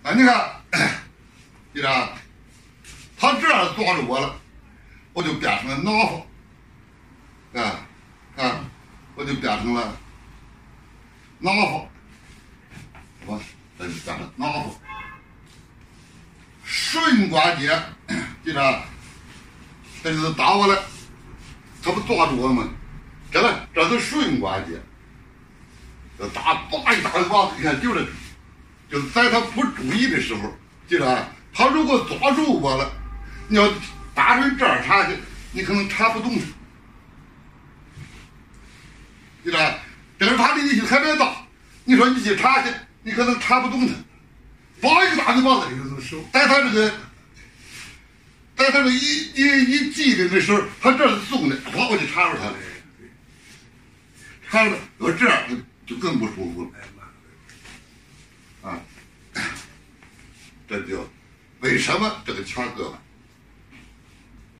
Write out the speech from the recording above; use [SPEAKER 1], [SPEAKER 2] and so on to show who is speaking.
[SPEAKER 1] 啊，你看，你看，他这样抓住我了，我就变成了拿法，我就变成了拿法，这就变成拿法。顺关节，你看，这就是打我了，他不抓住我吗？这是顺关节，这打一大巴子，你看就是在他不注意的时候，记着，他如果抓住我了，你要打成这儿插去，你可能插不动他。记着，这是他的力气特别大，你说你去插去，你可能插不动他。把一个大嘴巴子，在他这个一系铃的时候，他这是松的，哗我就插住他了，插着我这样就更不舒服了。啊，这就为什么这个掐胳膊